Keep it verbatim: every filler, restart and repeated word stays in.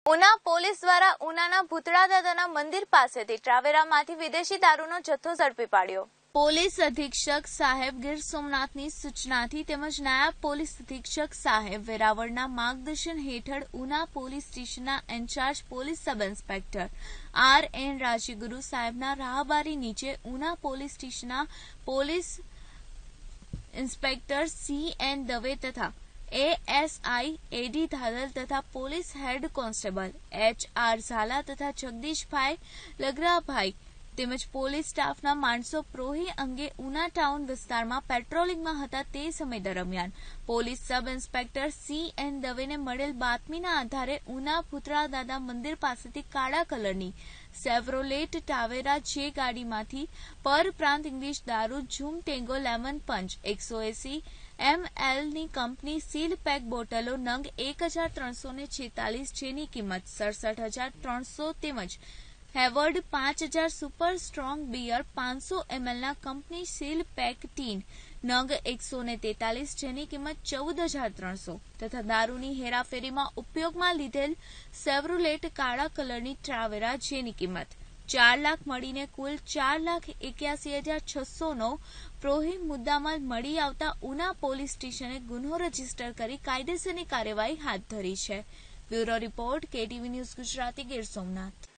Una police દ્વારા ઉનાના ભૂતળા દાદાના મંદિર પાસેથી ટ્રાવેરામાંથી વિદેશી દારૂનો જથ્થો ઝડપી પાડ્યો। પોલીસ અધિક્ષક સાહેબ ગીર સોમનાથની સૂચનાથી તેમજ નાયબ પોલીસ અધિક્ષક સાહેબ વેરાવળના માર્ગદર્શન હેઠળ ઉના પોલીસ સ્ટેશનના incharge police sub inspector R N Rajyaguru સાહેબના રાહબારી નીચે ઉના પોલીસ સ્ટેશનના police inspector C N Dave તથા ASI A D Dhadal police head constable H R Jhala તથા જગદીશભાઈ લગરાભાઈ તેમજ પોલીસ સ્ટાફના માણસો પ્રોહી અંગે ઉના ટાઉન વિસ્તારમાં પેટ્રોલિંગમાં હતા તે સમય દરમિયાન police sub inspector C N દવેને મળેલ બાતમીના આધારે ઉના ભૂતળા દાદા મંદિર પાસેથી કાળા કલરની સેવરોલેટ ટાવેરા જે ગાડીમાંથી પરપ્રાંત ઇંગ્લિશ દારૂ ઝૂમ ટેંગો લેમન પંચ એકસો એસી એમએલની કંપની સીલ પેક બોટલો નંગ એક હજાર ત્રણસો ને છેતાલીસ જેની કિંમત સડસઠ હજાર ત્રણસો તેમજ હેવર્ડ પાંચ હજાર સુપર સ્ટ્રોંગ બિયર પાંચસો એમએલના કંપની સીલ પેક ટીન નંગ એકસો ને તેતાલીસ જેની કિંમત ચૌદ હજાર ત્રણસો તથા દારૂની હેરાફેરીમાં ઉપયોગમાં લીધેલ સેવરોલેટ કાળા કલરની ટ્રાવેરા જેની કિંમત ચાર લાખ મળીને કુલ ચાર લાખ એક્યાસી હજાર છસો નો પ્રોહી મુદ્દામાલ મળી આવતા ઉના પોલીસ સ્ટેશને ગુનો રજીસ્ટર કરી કાયદેસરની કાર્યવાહી હાથ ધરી છે। Bureau report KTV news Gujarati Gir Somnath.